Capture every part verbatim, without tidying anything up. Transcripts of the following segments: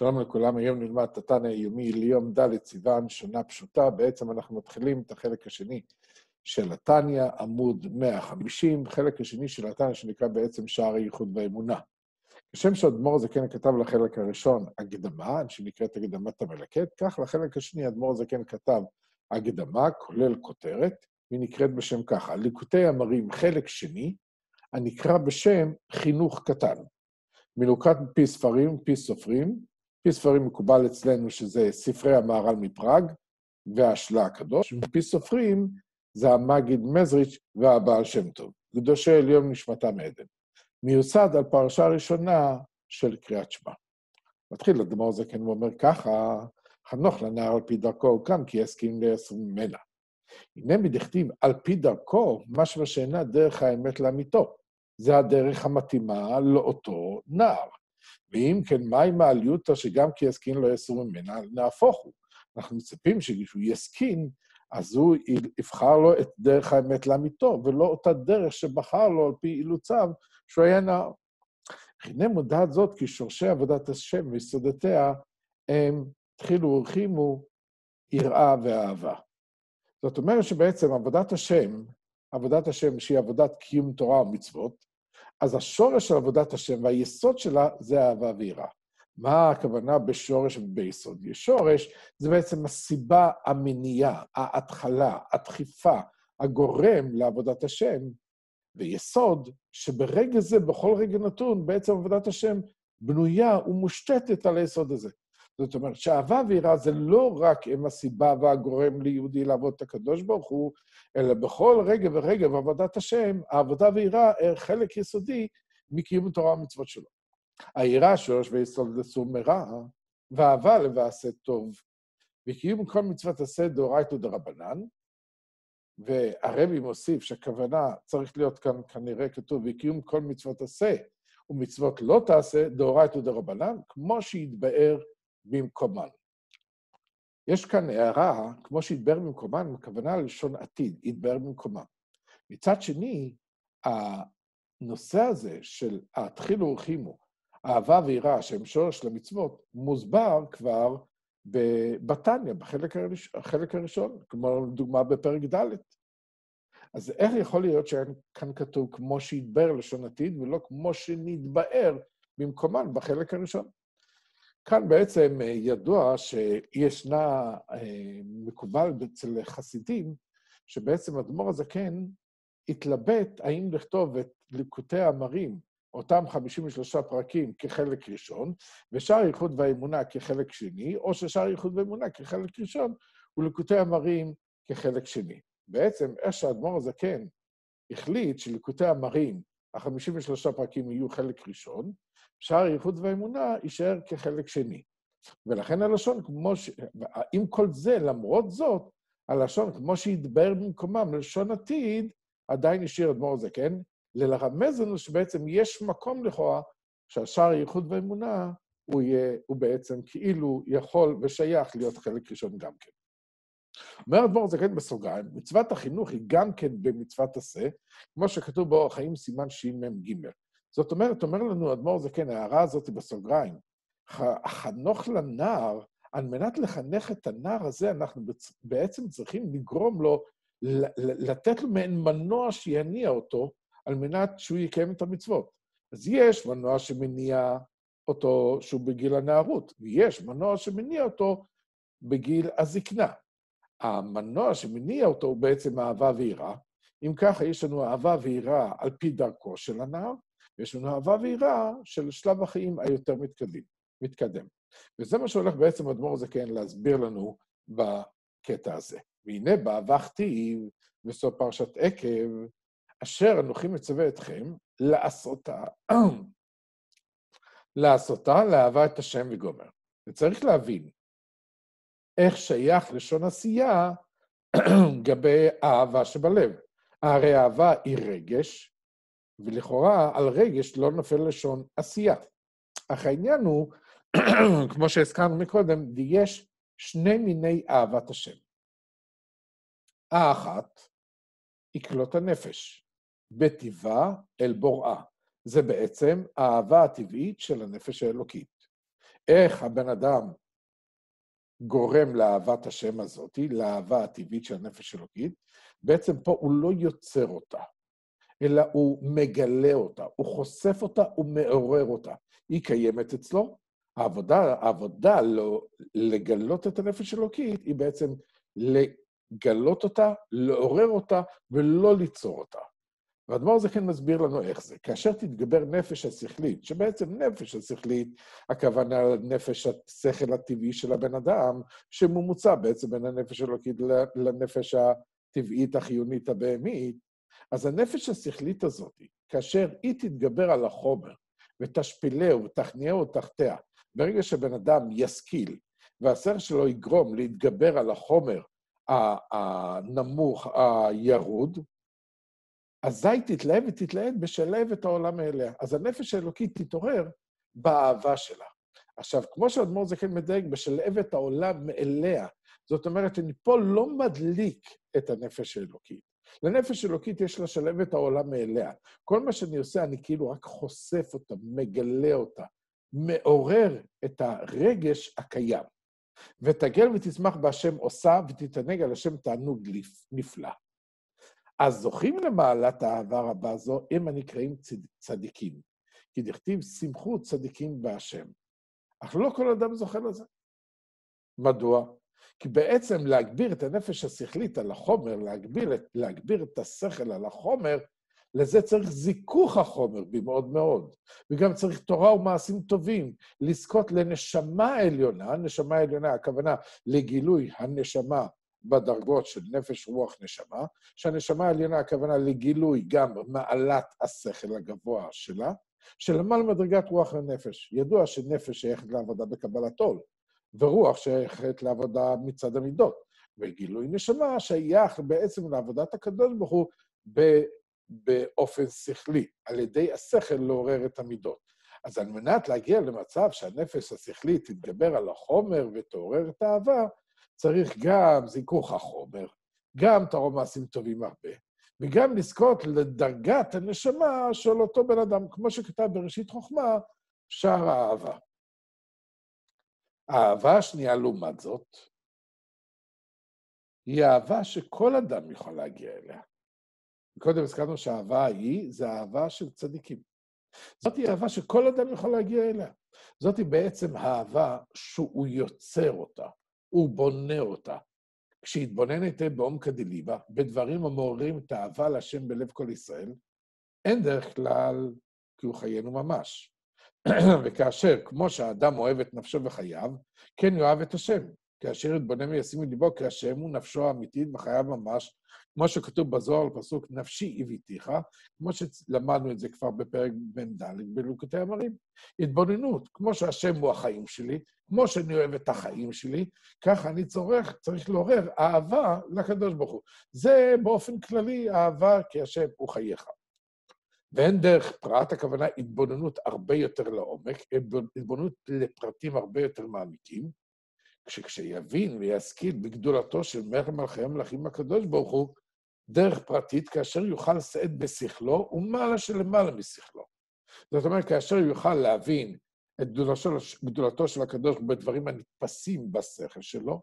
שלום לכולם, היום נלמד את התנא היומי ליום ד' סיוון, שנה פשוטה. בעצם אנחנו מתחילים את החלק השני של התניא, עמוד מאה וחמישים, חלק השני של התניא שנקרא בעצם שער הייחוד והאמונה. כשם שהאדמו"ר הזקן כתב לחלק הראשון הקדמה, שנקראת הקדמת המלקט, כך לחלק השני האדמו"ר הזקן כתב הקדמה, כולל כותרת, היא נקראת בשם ככה, ליקוטי אמרים חלק שני, הנקרא בשם חינוך קטן. מלוקט מפי ספרים, מפי סופרים, מפי ספרים מקובל אצלנו שזה ספרי המהר"ל מפראג והשלה הקדוש, מפי סופרים זה המגיד מזריץ' והבעל שם טוב, קדושי עליון נשמתם עדן. מיוסד על פרשה ראשונה של קריאת שמע. מתחיל האדמו"ר הזקן ואומר ככה, חנוך לנער על פי דרכו קם כי יסכים לייסר ממנה. הנה מדכתיב על פי דרכו, משמע שאינה דרך האמת לאמיתו. זה הדרך המתאימה לאותו נער. ואם כן, מה עם העליותא שגם כי יסכין לא יסור ממנה, נהפוך הוא. אנחנו מצפים שכשהוא יסכין, אז הוא יבחר לו את דרך האמת לאמיתו, ולא אותה דרך שבחר לו על פי אילוציו שהוא היה נער. הנה מודעת זאת כי שורשי עבודת השם ויסודותיה הם התחילו ורחימו יראה ואהבה. זאת אומרת שבעצם עבודת השם, עבודת השם שהיא עבודת קיום תורה ומצוות, אז השורש של עבודת השם והיסוד שלה זה אהבה ויראה. מה הכוונה בשורש וביסוד? שורש זה בעצם הסיבה, המניעה, ההתחלה, הדחיפה, הגורם לעבודת השם, ויסוד שברגע זה, בכל רגע נתון, בעצם עבודת השם בנויה ומושתתת על היסוד הזה. זאת אומרת שאהבה ויראה זה לא רק הם הסיבה והגורם ליהודי לעבוד את הקדוש ברוך הוא, אלא בכל רגע ורגע בעבודת השם, העבודה ויראה היא חלק יסודי מקיום תורה ומצוות שלו. היראה שורש ויסוד לסור מרע, ואהבה לבעשה טוב. וקיום כל מצוות עשה דאורייתא דרבנן, והרבי מוסיף שהכוונה צריך להיות כאן כנראה כתוב, וקיום כל מצוות עשה ומצוות לא תעשה דאורייתא דרבנן, כמו שהתבאר במקומן. יש כאן הערה, כמו שהתבאר במקומן, הכוונה ללשון עתיד, התבאר במקומן. מצד שני, הנושא הזה של התחילו ורחימו, אהבה ויראה, שהם שורש למצוות, מוסבר כבר בתניא, בחלק הראשון, החלק הראשון, כמו דוגמה בפרק ד'. אז איך יכול להיות שכאן כתוב כמו שהתבאר לשון עתיד, ולא כמו שנתבאר במקומן בחלק הראשון? כאן בעצם ידוע שישנה מקובל אצל חסידים, שבעצם האדמו"ר הזקן התלבט האם לכתוב את ליקוטי אמרים, אותם חמישים ושלושה פרקים כחלק ראשון, ושער הייחוד והאמונה כחלק שני, או ששער הייחוד והאמונה כחלק ראשון, וליקוטי אמרים כחלק שני. בעצם איך שהאדמו"ר הזקן החליט שליקוטי אמרים, ה-חמישים ושלושה פרקים יהיו חלק ראשון, שער הייחוד והאמונה יישאר כחלק שני. ולכן הלשון, כמו ש... עם כל זה, למרות זאת, הלשון, כמו שהתבאר במקומם לשון עתיד, עדיין השאיר האדמו"ר הזקן, ללרמז לנו שבעצם יש מקום לכאורה, שהשער הייחוד והאמונה, הוא, יהיה, הוא בעצם כאילו יכול ושייך להיות חלק ראשון גם כן. אומר האדמו"ר הזקן בסוגריים, מצוות החינוך היא גם כן במצוות עשה, כמו שכתוב באורח חיים סימן שמ"ג. זאת אומרת, אומר לנו האדמו"ר הזקן, ההערה הזאת בסוגריים, חנוך לנער, על מנת לחנך את הנער הזה, אנחנו בעצם צריכים לגרום לו, לתת לו מעין מנוע שיניע אותו, על מנת שהוא יקיים את המצוות. אז יש מנוע שמניע אותו שהוא בגיל הנערות, ויש מנוע שמניע אותו בגיל הזקנה. המנוע שמניע אותו הוא בעצם אהבה ויראה. אם ככה, יש לנו אהבה ויראה על פי דרכו של הנער, ויש לנו אהבה ויראה של שלב החיים היותר מתקדם. מתקדם. וזה מה שהולך בעצם האדמו"ר הזקן להסביר לנו בקטע הזה. והנה באהבה כתיב, בסוף פרשת עקב, אשר אנוכי מצווה אתכם לעשותה, לעשותה, לאהבה את השם וגומר. וצריך להבין איך שייך לשון עשייה גבי אהבה שבלב. הרי אהבה היא רגש, ולכאורה על רגש לא נופל לשון עשייה. אך העניין הוא, כמו שהזכרנו מקודם, יש שני מיני אהבת השם. האחת היא כלות הנפש, בטבעה אל בוראה. זה בעצם האהבה הטבעית של הנפש האלוקית. איך הבן אדם גורם לאהבת השם הזאת, לאהבה הטבעית של הנפש אלוקית, בעצם פה הוא לא יוצר אותה, אלא הוא מגלה אותה, הוא חושף אותה, הוא מעורר אותה. היא קיימת אצלו. העבודה, העבודה לא, לגלות את הנפש אלוקית, היא בעצם לגלות אותה, לעורר אותה, ולא ליצור אותה. והאדמו"ר הזקן מסביר לנו איך זה. כאשר תתגבר נפש השכלית, שבעצם נפש השכלית, הכוונה לנפש השכל הטבעי של הבן אדם, שממוצע בעצם בין הנפש האלוקית לנפש הטבעית החיונית הבהמית, אז הנפש השכלית הזאת, כאשר היא תתגבר על החומר, ותשפילהו ותכניעהו תחתיה, ברגע שבן אדם ישכיל, והשכל שלו יגרום להתגבר על החומר הנמוך, הירוד, אזי תתלהב ותתלהב בשלהב את העולם מאליה. אז הנפש האלוקית תתעורר באהבה שלה. עכשיו, כמו שהאדמו"ר הזקן מדייק, בשלהב את העולם מאליה, זאת אומרת, אני פה לא מדליק את הנפש האלוקית. לנפש האלוקית יש לה שלהב את העולם מאליה. כל מה שאני עושה, אני כאילו רק חושף אותה, מגלה אותה, מעורר את הרגש הקיים. ותגל ותשמח בהשם עושה, ותתענג על השם תענוג נפלא. אז זוכים למעלת האהבה רבה זו, הם הנקראים צדיקים. כי דכתיב שמחו צדיקים בהשם. אך לא כל אדם זוכה לזה. מדוע? כי בעצם להגביר את הנפש השכלית על החומר, להגביר את, להגביר את השכל על החומר, לזה צריך זיכוך החומר במאוד מאוד. וגם צריך תורה ומעשים טובים, לזכות לנשמה עליונה, נשמה עליונה, הכוונה לגילוי הנשמה, בדרגות של נפש, רוח, נשמה, שהנשמה העליונה הכוונה לגילוי גם מעלת השכל הגבוה שלה, שלמעלה מדרגת רוח ונפש. ידוע שנפש שייכת לעבודה בקבלת עול, ורוח שייכת לעבודה מצד המידות, וגילוי נשמה שייך בעצם לעבודת הקדוש ברוך הוא באופן שכלי, על ידי השכל לעורר את המידות. אז על מנת להגיע למצב שהנפש השכלית תתגבר על החומר ותעורר את האהבה, צריך גם זיכוך החומר, גם תורה מעשים טובים הרבה, וגם לזכות לדרגת הנשמה של אותו בן אדם, כמו שכתב בראשית חוכמה, שער האהבה. האהבה השנייה לעומת זאת, היא אהבה שכל אדם יכול להגיע אליה. קודם הזכרנו שהאהבה היא, זה האהבה של צדיקים. זאת היא אהבה שכל אדם יכול להגיע אליה. זאת היא בעצם האהבה שהוא יוצר אותה. הוא בונה אותה. כשהתבונן היטב בעומקא דליבא, בדברים המעוררים את האהבה להשם בלב כל ישראל, אין דרך כלל כי הוא חיינו ממש. וכאשר, כמו שהאדם אוהב את נפשו וחייו, כן יאהב את השם. כאשר יתבונן וישים מליבו, כי השם הוא נפשו האמיתית וחייו ממש, כמו שכתוב בזוהר לפסוק נפשי הביתיך, כמו שלמדנו את זה כבר בפרק בן ד' בליקוטי אמרים. התבוננות, כמו שהשם הוא החיים שלי, כמו שאני אוהב את החיים שלי, ככה אני צורך, צריך לעורר אהבה לקדוש ברוך הוא. זה באופן כללי אהבה כי השם הוא חייך. ואין דרך פרט, הכוונה התבוננות הרבה יותר לעומק, התבוננות לפרטים הרבה יותר מעמיקים, כשכשיבין וישכיל בגדולתו של מלך מלכי המלכים הקדוש ברוך הוא, דרך פרטית, כאשר יוכל לשאת בשכלו, ומעלה שלמעלה משכלו. זאת אומרת, כאשר יוכל להבין את גדולתו של הקדוש ברוך הוא בדברים הנתפסים בשכל שלו,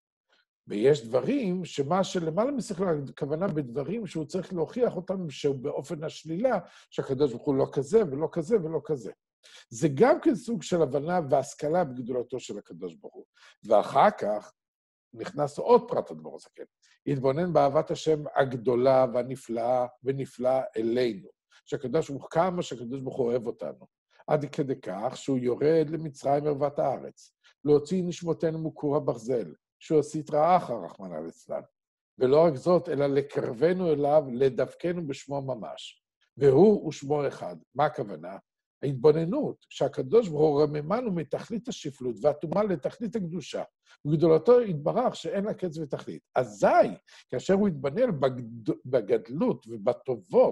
ויש דברים שמה שלמעלה משכלו, הכוונה בדברים שהוא צריך להוכיח אותם שהוא באופן השלילה, שהקדוש ברוך הוא לא כזה ולא כזה ולא כזה. זה גם כן סוג של הבנה והשכלה בגדולתו של הקדוש ברוך הוא. ואחר כך נכנס עוד פרט אדמו"ר הזקן. התבונן באהבת השם הגדולה והנפלאה ונפלאה אלינו. שהקדוש ברוך הוא, כמה שהקדוש ברוך הוא אוהב אותנו. עד כדי כך שהוא יורד למצרים ערוות הארץ, להוציא נשמותינו מכור הברזל, שהוא הסטרא אחרא רחמנא ליצלן. ולא רק זאת, אלא לקרבנו אליו, לדבקנו בשמו ממש. והוא ושמו אחד. מה הכוונה? ההתבוננות שהקדוש ברוך הוא רממנו מתכלית השפלות והטומאה לתכלית הקדושה, וגדולתו יתברך שאין לה קץ ותכלית. אזי, כאשר הוא יתבונן בגד... בגדלות ובטובות,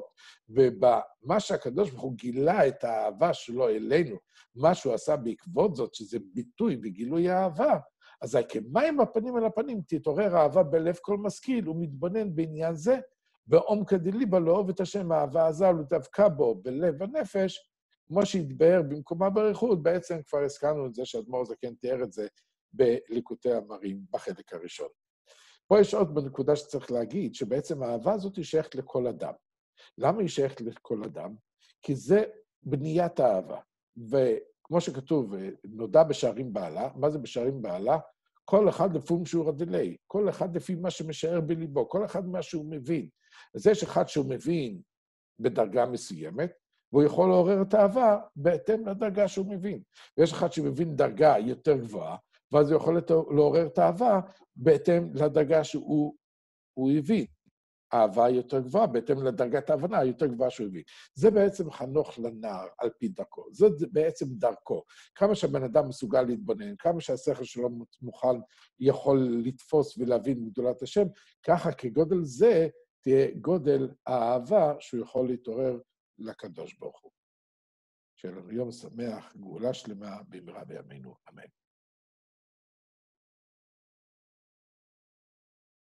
ובמה שהקדוש ברוך הוא גילה את האהבה שלו אלינו, מה שהוא עשה בעקבות זאת, שזה ביטוי וגילוי האהבה, אזי כמים הפנים אל הפנים תתעורר האהבה בלב כל משכיל, ומתבונן בעניין זה, בעומקא דליבא לאהוב את השם האהבה הזו ולדבקה בו בלב הנפש, כמו שהתבאר במקומה באריכות, בעצם כבר הזכרנו את זה שאדמו"ר זקן תיאר את זה בליקוטי המרים בחלק הראשון. פה יש עוד בנקודה שצריך להגיד, שבעצם האהבה הזאת היא שייכת לכל אדם. למה היא שייכת לכל אדם? כי זה בניית האהבה. וכמו שכתוב, נודע בשערים בעלה, מה זה בשערים בעלה? כל אחד לפי שיעור הדילי, כל אחד לפי מה שמשער בליבו, כל אחד מה שהוא מבין. אז יש אחד שהוא מבין בדרגה מסוימת, והוא יכול לעורר את האהבה בהתאם לדרגה שהוא מבין. ויש אחד שמבין דרגה יותר גבוהה, ואז הוא יכול לעורר את האהבה בהתאם לדרגה שהוא הוא הבין. האהבה יותר גבוהה, בהתאם לדרגת ההבנה היותר גבוהה שהוא הבין. זה בעצם חנוך לנער על פי דרכו. זה בעצם דרכו. כמה שהבן אדם מסוגל להתבונן, כמה שהשכל שלו מוכן יכול לתפוס ולהבין מגדולת השם, ככה כגודל זה תהיה גודל האהבה שהוא יכול להתעורר לקדוש ברוך הוא. שיהיה לנו יום שמח, גאולה שלמה, במהרה בימינו, אמן.